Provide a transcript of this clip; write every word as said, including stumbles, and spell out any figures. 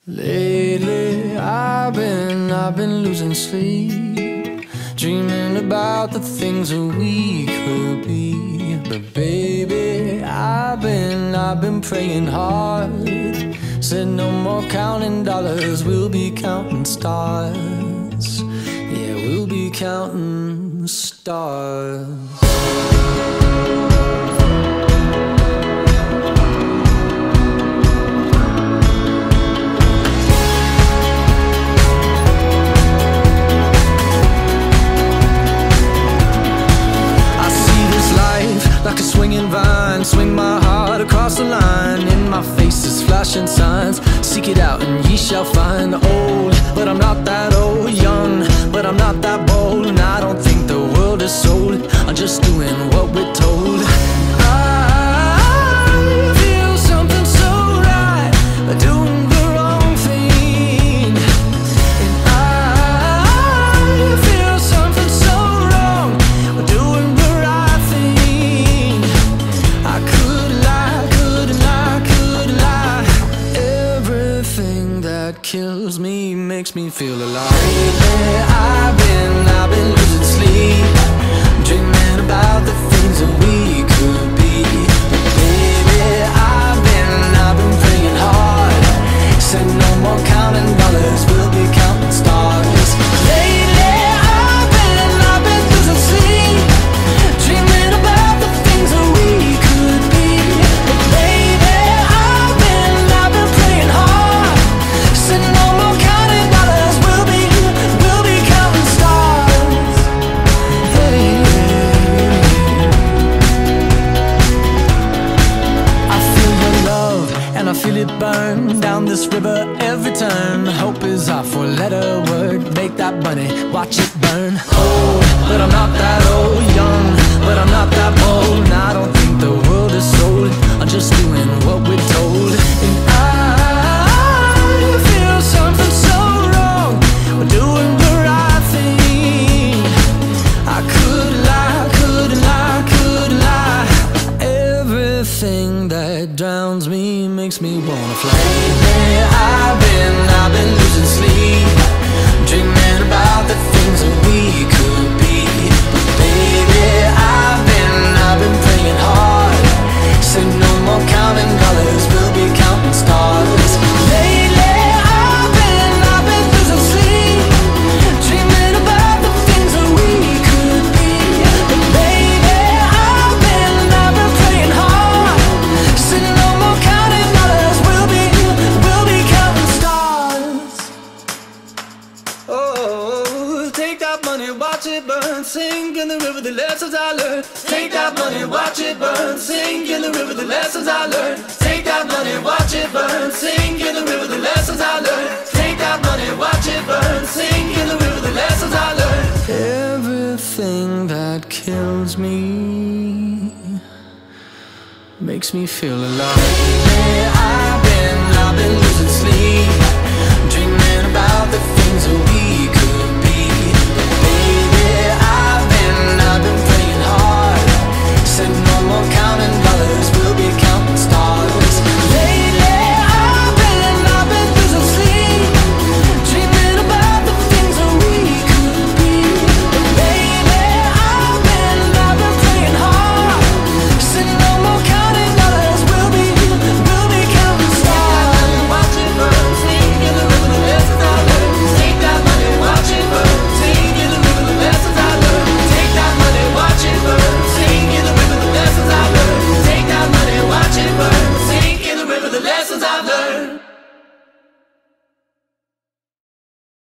Lately, I've been, I've been losing sleep, dreaming about the things that we could be. But baby, I've been, I've been praying hard. Said no more counting dollars, we'll be counting stars. Yeah, we'll be counting stars. Like a swinging vine, swing my heart across the line. In my face is flashing signs. Seek it out and ye shall find. Old, but I'm not that old. Young, but I'm not that bold. And I don't think the world is sold. I'm just doing what we're told. I feel something so right, doing the wrong thing. And I feel something so wrong, doing the right thing. I could lie, couldn't lie, couldn't lie. Everything that kills me makes me feel alive. Lately, I've been, I've been losing sleep, dreaming about the things that we could be. But baby, I've been, I've been praying hard. Said no more counting dollars, we'll be counting stars. Lately, I've been, I've been losing sleep, dreaming about the things that we could be. But baby, I've been, I've been praying hard. Said no more counting dollars, we'll be, we'll be counting stars. Hey. I feel your love and I feel it burn down this river every turn. Hope is our four-letter word. Make that money, watch it burn. Old, but I'm not that old. Young, but I'm not that bold. And I don't think the world is sold. I'm just doing what we're told. And I feel something so wrong, we're doing the right thing. I could lie, couldn't lie, couldn't lie. Everything that drowns me makes me wanna fly. Lately, I've been, I've been losing sleep, dreaming about the things that we could be. But baby, I've been, I've been praying hard. Said no more counting dollars, we'll be counting stars. Lately, I've been, I've been losing sleep, dreaming about the things that we could be. But baby, I've been, I've been praying hard. Said no more counting dollars, we'll be, we'll be counting stars. Oh, take that money, watch it burn, sink in the river, the lessons I learned. Take that money, watch it burn, sink in the river, the lessons I learned. Take that money, watch it burn, sink in the river, the lessons I learned. Take that money, watch it burn, sink in the river, the lessons I learned. Everything that kills me makes me feel alive. Lately, I've been, I've been losing sleep, dreaming about the things that we could be. But baby, I've been, I've been praying hard. Said no more counting dollars, we'll be counting stars. Lately, I've been, I've been losing sleep, dreaming about the things that we could be. But baby, I've been, I've been praying hard. Said no more counting dollars, we'll be, we'll be counting stars. Watch it burn, sink in the river, the lessons I learned. Take that money, watch it burn, sink in the river, the lessons I learned. Take that money, watch it burn, sink in the river, the lessons I learned. Take that money, watch it burn, sink in the river, the lessons I've learned.